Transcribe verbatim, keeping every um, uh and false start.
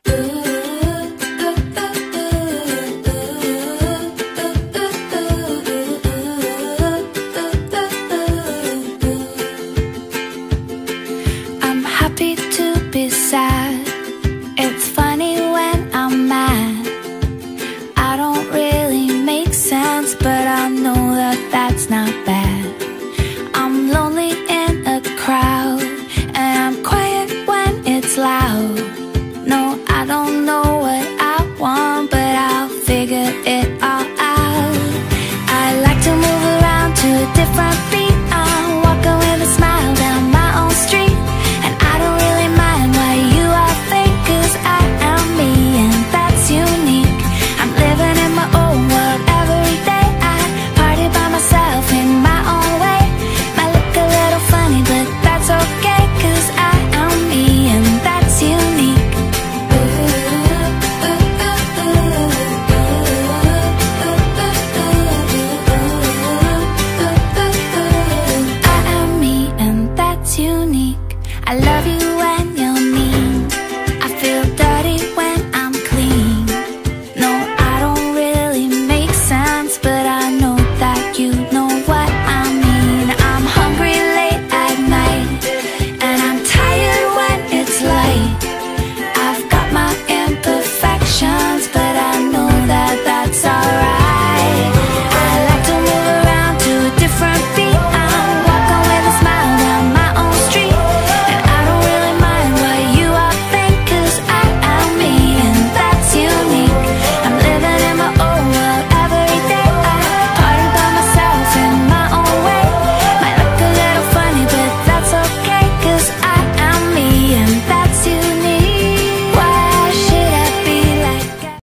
I'm happy to be sad. It's funny when I'm mad. I don't really make sense, but I know that that's not bad. I'm lonely in a crowd, and I'm quiet when it's loud. No,